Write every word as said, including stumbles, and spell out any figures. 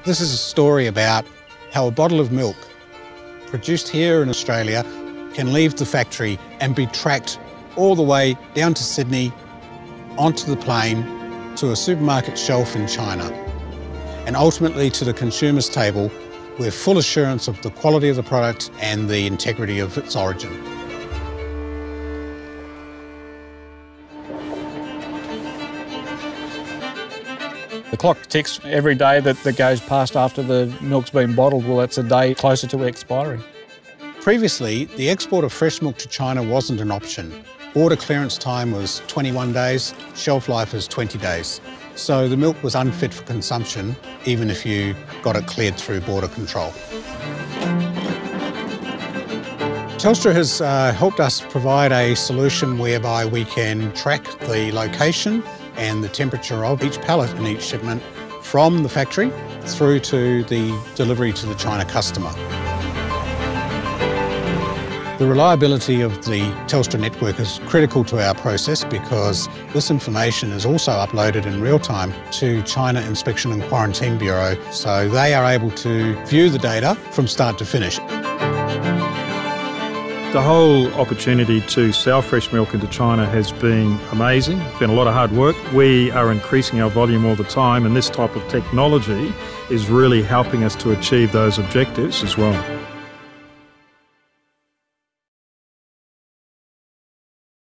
This is a story about how a bottle of milk produced here in Australia can leave the factory and be tracked all the way down to Sydney, onto the plane, to a supermarket shelf in China, and ultimately to the consumer's table with full assurance of the quality of the product and the integrity of its origin. The clock ticks every day that, that goes past after the milk's been bottled. Well, that's a day closer to expiry. Previously, the export of fresh milk to China wasn't an option. Border clearance time was twenty-one days, shelf life is twenty days. So the milk was unfit for consumption, even if you got it cleared through border control. Telstra has uh, helped us provide a solution whereby we can track the location and the temperature of each pallet in each shipment from the factory through to the delivery to the China customer. The reliability of the Telstra network is critical to our process because this information is also uploaded in real time to China Inspection and Quarantine Bureau, so they are able to view the data from start to finish. The whole opportunity to sell fresh milk into China has been amazing. It's been a lot of hard work. We are increasing our volume all the time, and this type of technology is really helping us to achieve those objectives as well.